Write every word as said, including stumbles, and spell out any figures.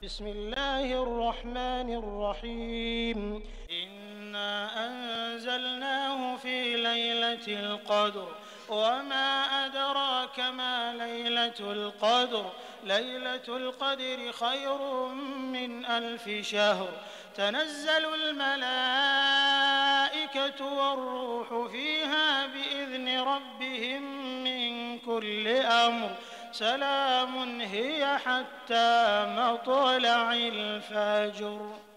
بسم الله الرحمن الرحيم إنا أنزلناه في ليلة القدر وما أدراك ما ليلة القدر ليلة القدر خير من ألف شهر تنزل الملائكة والروح فيها بإذن ربهم من كل أمر سلام هي حتى مطلع الفجر.